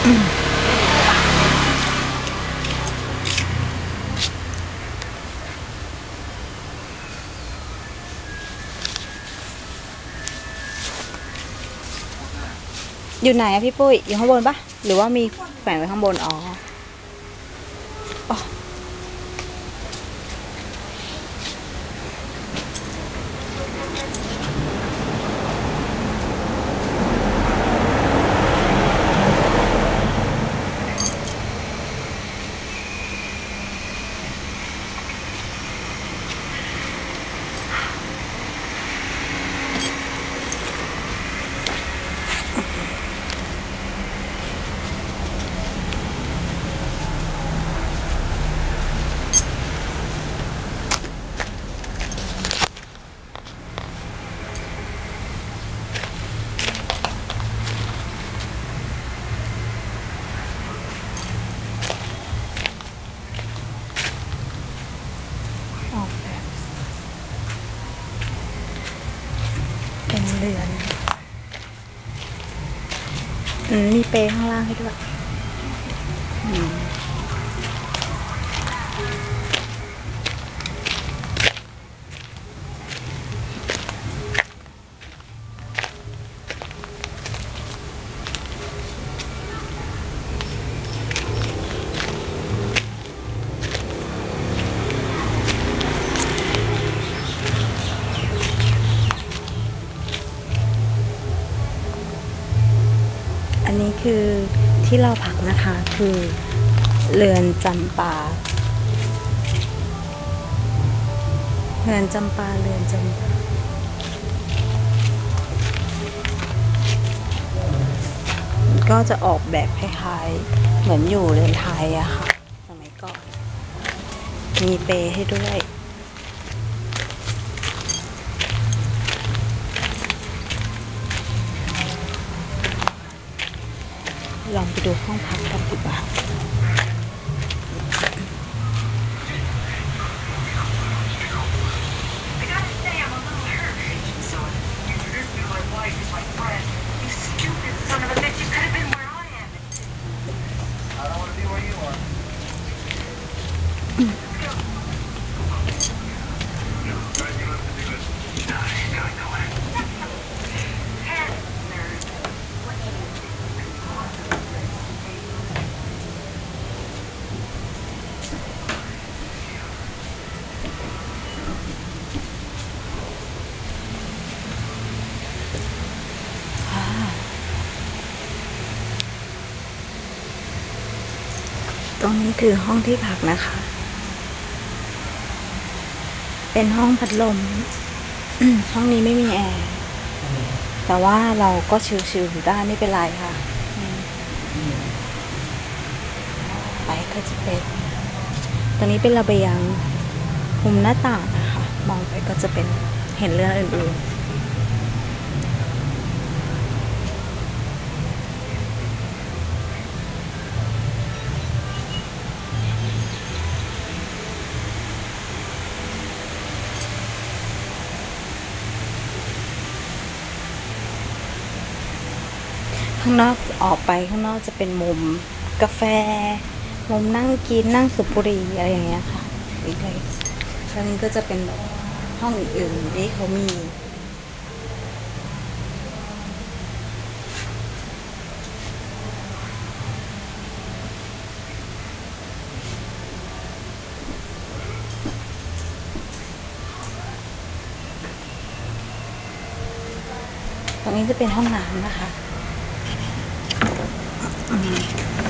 อยู่ไหนอะพี่ปุ้ยอยู่ข้างบนปะหรือว่ามีแฝงไว้ข้างบนอ๋อออกแบบเป็นเรือนมีเปลข้างล่างให้ด้วยอันนี้คือที่เราพักนะคะคือเรือนจำปาเรือนจำปาก็จะออกแบบคล้ายๆเหมือนอยู่เรือนไทยอะค่ะสมัยก่อนมีเปลให้ด้วยลองไปดูห้องพักกันดีกว่าตรงนี้คือห้องที่พักนะคะ เป็นห้องพัดลม ห้องนี้ไม่มีแอร์ แต่ว่าเราก็ชิลๆอยู่ได้ไม่เป็นไรค่ะ ไปก็จะเป็น ตรงนี้เป็นระเบียงมุมหน้าต่างนะคะ มองไปก็จะเป็นเห็นเรือนอื่นๆข้างนอกออกไปข้างนอกจะเป็นมุมกาแฟ มุมนั่งกินนั่งสูบบุหรี่อะไรอย่างเงี้ยค่ะอีกเลยตรงนี้ก็จะเป็นแบบห้องอื่นๆที่เขามีตรงนี้จะเป็นห้องน้ำนะคะ